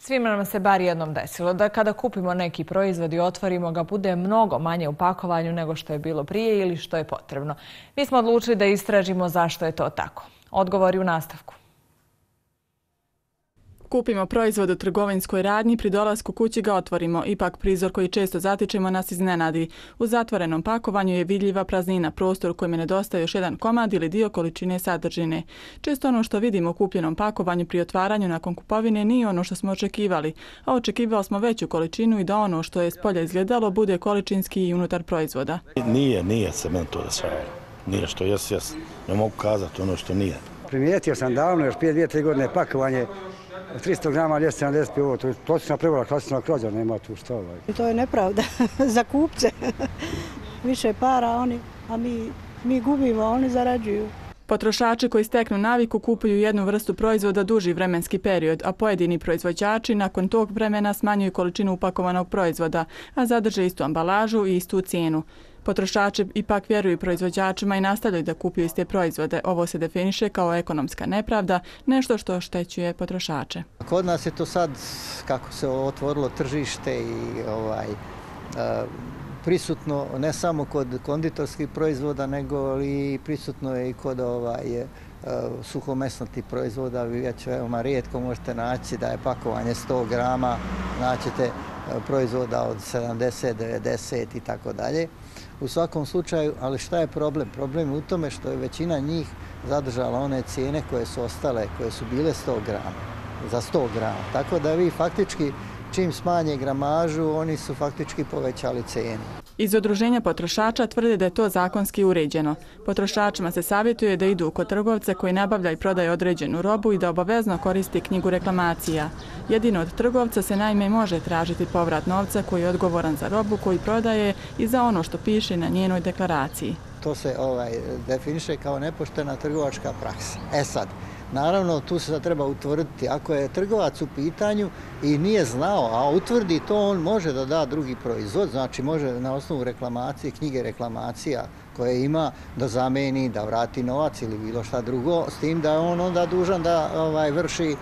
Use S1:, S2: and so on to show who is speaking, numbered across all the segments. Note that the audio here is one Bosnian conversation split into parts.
S1: Svima nam se bar jednom desilo da kada kupimo neki proizvod i otvorimo ga, bude mnogo manje u pakovanju nego što je bilo prije ili što je potrebno. Mi smo odlučili da istražimo zašto je to tako. Odgovori u nastavku.
S2: Kupimo proizvod u trgovinskoj radnji, pri dolasku kući ga otvorimo. Ipak prizor koji često zatičemo nas iznenadi. U zatvorenom pakovanju je vidljiva praznina, prostor u kojem nedostaje još jedan komad ili dio količine sadržine. Često ono što vidimo u kupljenom pakovanju pri otvaranju nakon kupovine nije ono što smo očekivali, a očekivali smo veću količinu i da ono što je s polja izgledalo bude količinski i unutar proizvoda.
S3: Nije se meni to desilo. Nije što jes. Ne mogu kazati ono što nije.
S4: Primijetio sam davno, još prije 2-3 godine pakovanje 300 grama, 270 pivo, to je točna prevara, klasična krađa, nema tu što.
S5: To je nepravda za kupce. Više para a mi gubimo, a oni zarađuju.
S2: Potrošači koji steknu naviku kupuju jednu vrstu proizvoda duži vremenski period, a pojedini proizvođači nakon tog vremena smanjuju količinu upakovanog proizvoda, a zadrže istu ambalažu i istu cijenu. Potrošači ipak vjeruju proizvođačima i nastavljaju da kupuju iste proizvode. Ovo se definiše kao ekonomska nepravda, nešto što oštećuje potrošače.
S6: Kod nas je to sad, kako se otvorilo tržište i prisutno ne samo kod konditorskih proizvoda, nego i prisutno je i kod suhomesnatih proizvoda. Vi već veoma rijetko možete naći da je pakovanje 100 grama, naćete proizvoda od 70, 90 i tako dalje. U svakom slučaju, ali šta je problem? Problem je u tome što je većina njih zadržala one cijene koje su ostale, koje su bile 100 grama, za 100 grama. Tako da vi faktički čim smanje gramažu, oni su faktički povećali cijenu.
S2: Iz Udruženja potrošača tvrde da je to zakonski uređeno. Potrošačima se savjetuje da idu kod trgovca koji nabavlja i prodaje određenu robu i da obavezno koristi knjigu reklamacija. Jedino od trgovca se naime može tražiti povrat novca koji je odgovoran za robu koju prodaje i za ono što piše na njenoj deklaraciji.
S6: To se definiše kao nepoštena trgovačka praksa. Sad, naravno, tu se treba utvrditi. Ako je trgovac u pitanju i nije znao, a utvrdi to, on može da da drugi proizvod, znači može na osnovu reklamacije, knjige reklamacija koje ima, da zameni, da vrati novac ili bilo šta drugo, s tim da je on onda dužan da vrši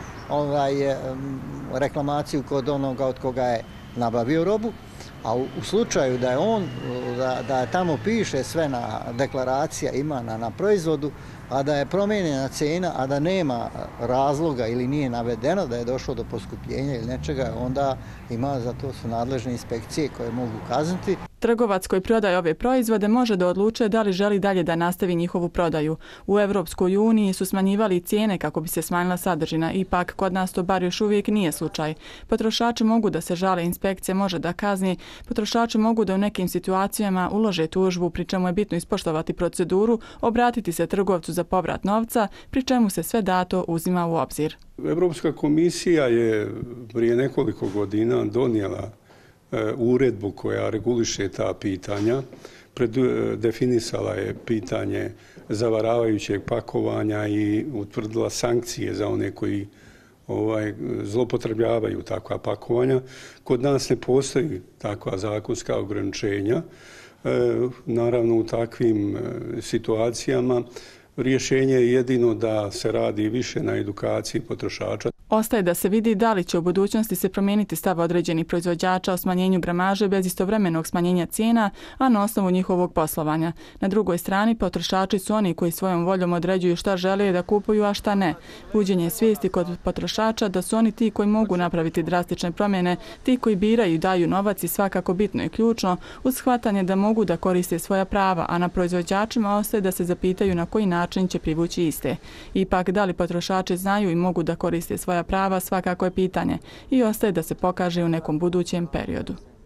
S6: reklamaciju kod onoga od koga je nabavio robu. A u slučaju da je da tamo piše sve na deklaracija ima na proizvodu, a da je promijenjena cijena, a da nema razloga ili nije navedeno da je došlo do poskupljenja ili nečega, onda ima za to su nadležne inspekcije koje mogu kazniti.
S2: Trgovac koji prodaje ove proizvode može da odluče da li želi dalje da nastavi njihovu prodaju. U Evropskoj uniji su smanjivali cijene kako bi se smanjila sadržina, ipak kod nas to bar još uvijek nije slučaj. Potrošači mogu da se žale, inspekcija može da kazni, potrošači mogu da u nekim situacijama ulože tužbu, pri čemu je bitno ispoštovati proceduru, obratiti se trgovcu za povrat novca, pri čemu se sve dato uzima u obzir.
S7: Europska komisija je prije nekoliko godina donijela uredbu koja reguliše ta pitanja, definisala je pitanje zavaravajućeg pakovanja i utvrdila sankcije za one koji zloupotrebljavaju takva pakovanja. Kod nas ne postoji takva zakonska ograničenja. Naravno, u takvim situacijama rješenje je jedino da se radi više na edukaciji potrošača.
S2: Ostaje da se vidi da li će u budućnosti se promijeniti stav određenih proizvođača o smanjenju gramaže bez istovremenog smanjenja cijena, a na osnovu njihovog poslovanja. Na drugoj strani, potrošači su oni koji svojom voljom određuju šta žele da kupuju, a šta ne. Buđenje svijesti kod potrošača da su oni ti koji mogu napraviti drastične promjene, ti koji biraju i daju novac i svakako bitno i ključno, uz shvatanje da mogu da koriste svoja prava, a na proizvođačima ostaje da se zapitaju na koji način će privući iste. Ipak, da li potrošači znaju i mogu da koriste svoja prava, svakako je pitanje i ostaje da se pokaže u nekom budućem periodu.